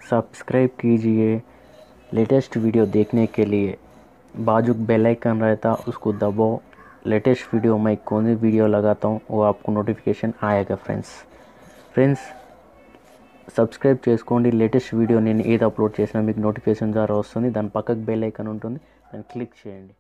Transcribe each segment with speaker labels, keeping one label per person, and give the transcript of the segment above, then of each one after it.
Speaker 1: Subscribe कीजिए। Latest video देखने के लिए बाजू बेल आइकन रहता उसको दबाओ। लेटेस्ट वीडियो मैं कौन सी वीडियो लगाता हूँ वो आपको नोटिफिकेशन आएगा। ఫ్రెండ్స్ సబ్స్క్రైబ్ చేసుకోండి। లేటెస్ట్ వీడియో నేను ఏది అప్లోడ్ చేసినా మీకు నోటిఫికేషన్ ద్వారా వస్తుంది। దాని పక్కకు బెల్ ఐకాన్ ఉంటుంది, దాన్ని క్లిక్ చేయండి।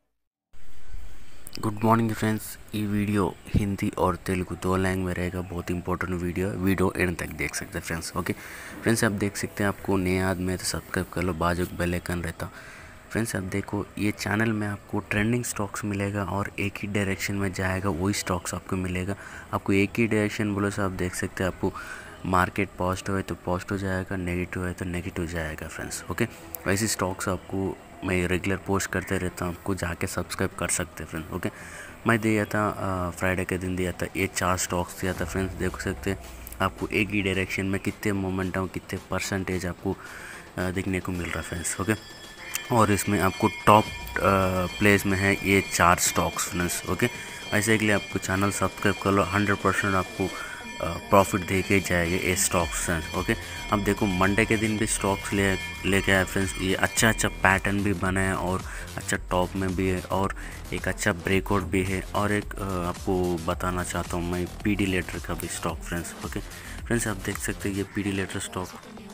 Speaker 2: Good morning friends. ये वीडियो हिंदी और तेलुगु दो लैंग्वेज में रहेगा। बहुत इंपॉर्टेंट वीडियो एंड तक देख सकते हैं फ्रेंड्स। ओके फ्रेंड्स, आप देख सकते हैं। आपको नए आदमी है तो सब्सक्राइब कर लो, बाजू बेल आइकन रहता। फ्रेंड्स आप देखो, ये चैनल में आपको ट्रेंडिंग स्टॉक्स मिलेगा और एक ही डायरेक्शन में जाएगा, वही स्टॉक्स आपको मिलेगा। आपको एक ही डायरेक्शन बोलो सो आप देख सकते हैं। आपको मार्केट पॉजिटिव है तो पॉजिटिव जाएगा, नेगेटिव है तो नेगेटिव जाएगा फ्रेंड्स। ओके, वैसे स्टॉक्स आपको मैं रेगुलर पोस्ट करते रहता हूँ, आपको जाके सब्सक्राइब कर सकते हैं फ्रेंड्स। ओके, मैं दिया था फ्राइडे के दिन दिया था, ये 4 स्टॉक्स दिया था फ्रेंड्स। देख सकते हैं आपको एक ही डायरेक्शन में कितने मोमेंटम, कितने परसेंटेज आपको देखने को मिल रहा है फ्रेंड्स। ओके, और इसमें आपको टॉप प्लेस में है ये 4 स्टॉक्स फ्रेंड्स। ओके, ऐसे के लिए आपको चैनल सब्सक्राइब कर लो, 100% आपको प्रॉफिट दे के जाएंगे ये स्टॉक्स फ्रेंड्स। ओके, अब देखो मंडे के दिन भी स्टॉक्स लेके आए फ्रेंड्स। ये अच्छा पैटर्न भी बना है और अच्छा टॉप में भी है और एक अच्छा ब्रेकआउट भी है। और एक आपको बताना चाहता हूँ मैं पीडी लेटर का भी स्टॉक फ्रेंड्स। ओके फ्रेंड्स, आप देख सकते हैं ये पीडी लेटर स्टॉक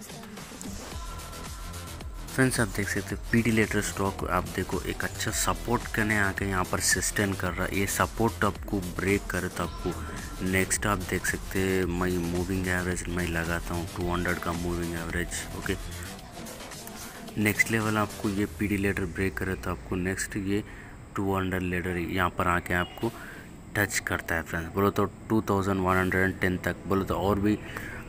Speaker 2: फ्रेंड्स। आप देख सकते हैं पीडी लेटर स्टॉक। आप देखो एक अच्छा सपोर्ट करने आके यहाँ पर सस्टेन कर रहा है। ये सपोर्ट आपको ब्रेक करे तो आपको नेक्स्ट आप देख सकते हैं। मैं मूविंग एवरेज मैं लगाता हूँ 200 का moving average. Okay, next level आपको ये पीडी लेटर ब्रेक करे तो आपको नेक्स्ट ये 200 लेटर यहाँ पर आके आपको टच करता है फ्रेंड्स। बोलो तो 2110 तक, बोलो तो और भी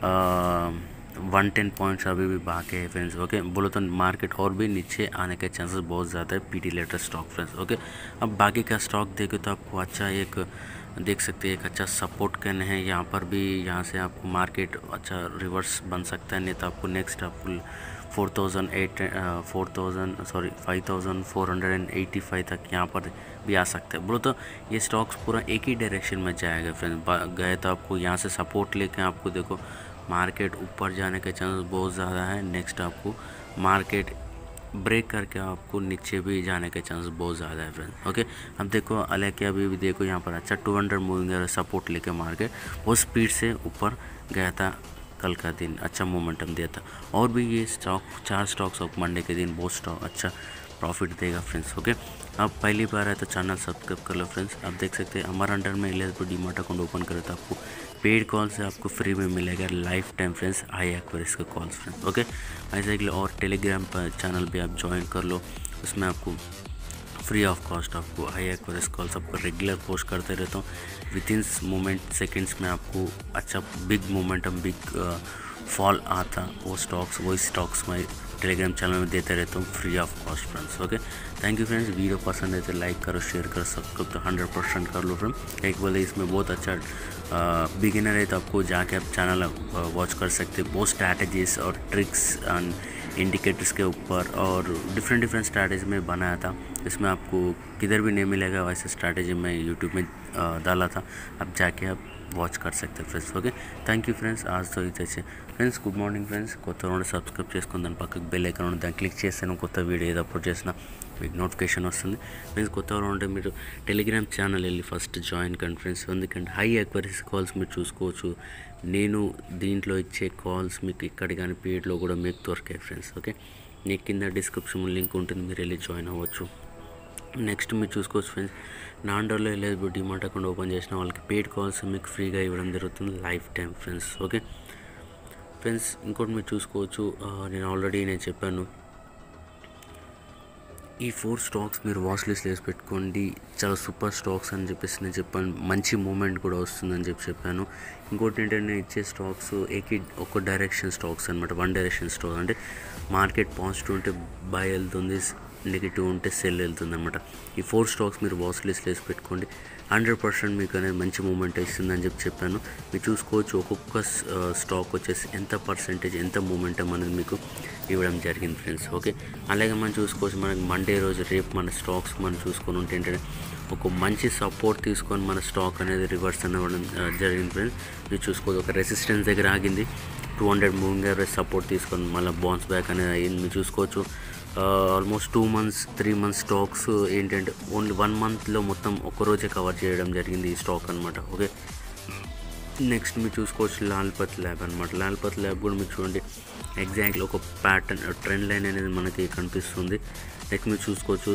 Speaker 2: 110 पॉइंट्स अभी भी बाकी है फ्रेंड्स। ओके, बोलो तो मार्केट और भी नीचे आने के चांसेस बहुत ज़्यादा है PD letter stock friends. Okay, अब बाकी का स्टॉक देखे तो आपको अच्छा एक देख सकते हैं, एक अच्छा सपोर्ट करने हैं यहाँ पर भी। यहाँ से आपको मार्केट अच्छा रिवर्स बन सकता है, नहीं तो आपको नेक्स्ट आपको 5485 तक यहाँ पर भी आ सकता है। बोलो तो ये स्टॉक्स पूरा एक ही डायरेक्शन में जाएगा फ्रेंड्स। गए तो आपको यहाँ से सपोर्ट लेके आपको देखो मार्केट ऊपर जाने के चांसेस बहुत ज़्यादा है। नेक्स्ट आपको मार्केट ब्रेक करके आपको नीचे भी जाने के चांसेस बहुत ज़्यादा है फ्रेंड्स। ओके, अब देखो अलग अभी भी देखो यहाँ पर अच्छा 200 मूविंग सपोर्ट लेके मार्केट बहुत स्पीड से ऊपर गया था। कल का दिन अच्छा मोमेंटम दिया था। और भी ये स्टॉक 4 स्टॉक्स ऑफ मंडे के दिन बहुत स्टॉक अच्छा प्रॉफिट देगा फ्रेंड्स। ओके, अब पहली बार है तो चैनल सब्सक्राइब कर लो फ्रेंड्स। आप देख सकते हैं हमारे अंडर में डीमैट अकाउंट ओपन करे तो आपको पेड कॉल से आपको फ्री में मिलेगा lifetime friends high accuracy के कॉल्स फ्रेंड्स। ओके, ऐसे के और टेलीग्राम पर चैनल भी आप ज्वाइन कर लो, उसमें आपको फ्री ऑफ कॉस्ट आपको हाई एक्वेरियस कॉल्स आपको रेगुलर पोस्ट करते रहता हूँ। विद इन मोमेंट सेकेंड्स में आपको अच्छा बिग मोमेंटम बिग फॉल आता वो स्टॉक्स मैं टेलीग्राम चैनल में देते रहता हूँ free of cost friends. Okay, thank you friends. Video पसंद है तो लाइक करो, शेयर करो, सब्सक्राइब तो 100% कर लो फ्रेंड। एक बोले इसमें बहुत अच्छा बिगिनर है तो आपको जाके आप चैनल वॉच कर सकते हैं। बहुत स्ट्रैटेजीज और ट्रिक्स एंड इंडिकेटर्स के ऊपर और डिफरेंट स्ट्रैटेजी में बनाया था। इसमें आपको किधर भी नहीं मिलेगा वैसे स्ट्रैटेजी में यूट्यूब में डाला था, आप जाके आप వాచ్ कर सकते friends. Okay, thank you friends. ఆజ్తో ఇది ఫ్రెండ్స్ గుడ్ మార్నింగ్ ఫ్రెండ్స్। కొత్త వాళ్ళు సబ్స్క్రైబ్ చేసుకుని దాని పక్కకు బెల్ ఐకాన్ ఉంది, దాన్ని క్లిక్ చేస్తాను కొత్త వీడియో ఏదో అప్లోడ్ చేసినా మీకు నోటిఫికేషన్ వస్తుంది ఫ్రెండ్స్। కొత్త వాళ్ళు ఉంటే మీరు టెలిగ్రామ్ ఛానల్ వెళ్ళి ఫస్ట్ జాయిన్ కండి ఫ్రెండ్స్। ఎందుకంటే హై అక్వరీస్ కాల్స్ మీరు చూసుకోవచ్చు। నేను దీంట్లో ఇచ్చే కాల్స్ మీకు ఇక్కడ కానీ పేడ్లో కూడా మీకు దొరికాయి ఫ్రెండ్స్। ఓకే, నీకు కింద డిస్క్రిప్షన్ లింక్ ఉంటుంది, మీరు వెళ్ళి జాయిన్ అవ్వచ్చు। నెక్స్ట్ మీరు చూసుకోవచ్చు ఫ్రెండ్స్, నాండర్లో వెళ్ళేది డీమాట్ అకౌంట్ ఓపెన్ చేసిన వాళ్ళకి పేడ్ కాల్స్ మీకు ఫ్రీగా ఇవ్వడం జరుగుతుంది life time friends. Okay friends, ఇంకోటి మీరు చూసుకోవచ్చు, నేను చెప్పాను ఈ 4 స్టాక్స్ మీరు వాచ్ లిస్ట్ వేసి పెట్టుకోండి, చాలా సూపర్ స్టాక్స్ అని చెప్పేసి నేను చెప్పాను। మంచి మూమెంట్ కూడా వస్తుందని చెప్పాను। ఇంకోటి ఏంటంటే నేను ఇచ్చే స్టాక్స్ ఒక డైరెక్షన్ స్టాక్స్ అనమాట, వన్ డైరెక్షన్ స్టాక్ అంటే మార్కెట్ పాజిటివ్ ఉంటే బై వెళ్తుంది, నెగిటివ్ ఉంటే సెల్ వెళ్తుంది అనమాట। ఈ 4 స్టాక్స్ మీరు వాచ్ లిస్ట్ వేసి పెట్టుకోండి, 100% మీకు అనేది మంచి మూమెంట్ ఇస్తుందని చెప్పాను। మీరు చూసుకోవచ్చు ఒక్కొక్క స్టాక్ వచ్చేసి ఎంత పర్సెంటేజ్ ఎంత మూమెంటం అనేది మీకు ఇవ్వడం జరిగింది ఫ్రెండ్స్। ఓకే, అలాగే మనం చూసుకోవచ్చు మనకి మండే రోజు రేపు మన స్టాక్స్ మనం చూసుకొని ఉంటే ఏంటంటే ఒక మంచి సపోర్ట్ తీసుకొని మన స్టాక్ అనేది రివర్స్ అవ్వడం జరిగింది ఫ్రెండ్స్। మీరు చూసుకోవచ్చు ఒక రెసిస్టెన్స్ దగ్గర ఆగింది, 200 మూవింగ్ యావరేజ్ సపోర్ట్ తీసుకొని మళ్ళీ బౌన్స్ బ్యాక్ అనేది అయ్యింది. మీరు చూసుకోవచ్చు ఆల్మోస్ట్ 2 మంత్స్ 3 మంత్స్ స్టాక్స్ ఏంటంటే ఓన్లీ 1 మంత్లో మొత్తం ఒక్కరోజే కవర్ చేయడం జరిగింది ఈ స్టాక్ అనమాట. ఓకే, నెక్స్ట్ మీరు చూసుకోవచ్చు లాల్పత్ ల్యాబ్ అనమాట. లాల్పత్ ల్యాబ్ కూడా మీరు చూడండి ఎగ్జాక్ట్లీ ఒక ప్యాటర్న్ ట్రెండ్ లైన్ అనేది మనకి కనిపిస్తుంది. నెక్స్ట్ మీరు చూసుకోవచ్చు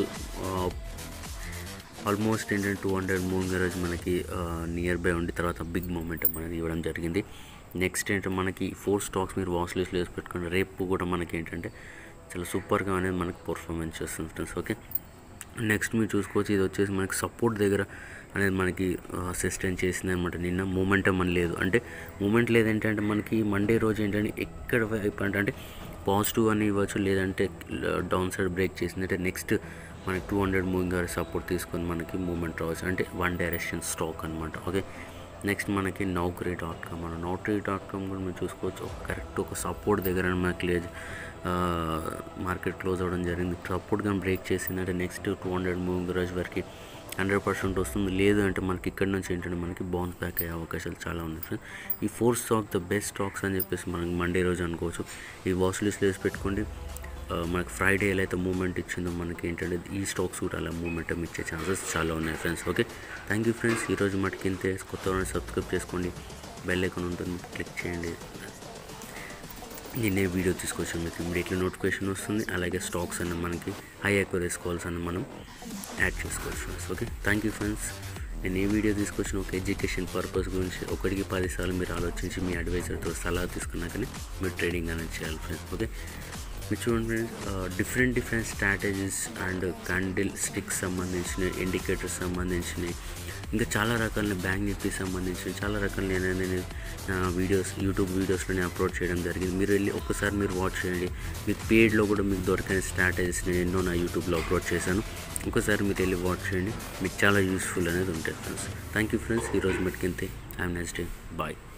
Speaker 2: ఆల్మోస్ట్ ఏంటంటే 200 మూవింగ్ యావరేజ్ మనకి నియర్ బై ఉండి తర్వాత బిగ్ మూమెంటం అనేది ఇవ్వడం జరిగింది. నెక్స్ట్ ఏంటంటే మనకి 4 స్టాక్స్ మీరు వాచ్ లిస్ట్లో వేసి పెట్టుకోండి. రేపు కూడా మనకి ఏంటంటే చాలా సూపర్గా అనేది మనకి పర్ఫార్మెన్స్ చేస్తుంది ఫ్రెండ్స్. ఓకే, నెక్స్ట్ మీరు చూసుకోవచ్చు ఇది వచ్చేసి మనకి సపోర్ట్ దగ్గర అనేది మనకి సస్టైన్ చేసింది అనమాట. నిన్న మూమెంటం అని లేదు, అంటే మూమెంట్ లేదంటే మనకి మండే రోజు ఏంటంటే ఎక్కడ వైపు అంటే పాజిటివ్ అని ఇవ్వచ్చు, లేదంటే డౌన్ సైడ్ బ్రేక్ చేసింది అంటే నెక్స్ట్ మనకి 200 మూవింగ్ యావరేజ్ సపోర్ట్ తీసుకొని మనకి మూమెంట్ రావచ్చు, అంటే వన్ డైరెక్షన్ స్టాక్ అనమాట. ఓకే, నెక్స్ట్ మనకి Naukri.com మన Naukri.com కూడా మీరు చూసుకోవచ్చు కరెక్ట్ ఒక సపోర్ట్ దగ్గర మనకి క్లియర్ మార్కెట్ క్లోజ్ అవ్వడం జరిగింది. సపోర్ట్ కానీ బ్రేక్ చేసిందంటే నెక్స్ట్ 200 మూవింగ్ యావరేజ్ వరకు 100% వస్తుంది. లేదు అంటే మనకి ఇక్కడ నుంచి ఏంటంటే మనకి బౌన్స్ బ్యాక్ అయ్యే అవకాశాలు చాలా ఉన్నాయి ఫ్రెండ్స్. ఈ 4 స్టాక్ ద బెస్ట్ స్టాక్స్ అని చెప్పేసి మనకి మండే రోజు అనుకోవచ్చు. ఈ వాచ్ లిస్ట్లో వేసి పెట్టుకోండి. మనకి ఫ్రైడే ఎలా అయితే మూమెంట్ ఇచ్చిందో మనకి ఏంటంటే ఈ స్టాక్స్ కూడా అలా మూమెంటం ఇచ్చే ఛాన్సెస్ చాలా ఉన్నాయి friends. Okay, thank you friends. ఈరోజు మటుకు ఇంతే. కొత్త వాళ్ళని సబ్స్క్రైబ్ చేసుకోండి, బెల్ ఐకాన్ ఉంటుంది క్లిక్ చేయండి. నేనే వీడియో తీసుకొచ్చాను మీకు ఇమీడియట్లీ నోటిఫికేషన్ వస్తుంది. అలాగే స్టాక్స్ అన్న మనకి హై అక్యురేసీ కాల్స్ అన్న మనం యాడ్ చేసుకోవచ్చు friends. Okay, thank you friends. నేను ఏ వీడియో తీసుకొచ్చిన ఒక ఎడ్యుకేషన్ పర్పస్ గురించి 1కి 10 సార్లు మీరు ఆలోచించి మీ అడ్వైజర్తో సలహా తీసుకున్నాకనే మీరు ట్రేడింగ్ అనేది చేయాలి ఫ్రెండ్స్. ఓకే, మీరు చూడండి friends different strategies and candlesticks సంబంధించిన ఇండికేటర్స్ సంబంధించినవి ఇంకా చాలా రకాల బ్యాంక్ నిఫ్టీ సంబంధించిన చాలా రకాల నేను వీడియోస్ యూట్యూబ్ వీడియోస్లోనే అప్లోడ్ చేయడం జరిగింది. మీరు వెళ్ళి ఒక్కసారి మీరు వాచ్ చేయండి. మీకు పేడ్లో కూడా మీకు దొరికిన స్ట్రాటజీస్ నేను ఎన్నో నా యూట్యూబ్లో అప్లోడ్ చేశాను. ఒకసారి మీరు వెళ్ళి వాచ్ చేయండి, మీకు చాలా యూస్ఫుల్ అనేది ఉంటాయి ఫ్రెండ్స్. Thank you friends. ఈరోజు మటుకింతే. Have nice day. బాయ్.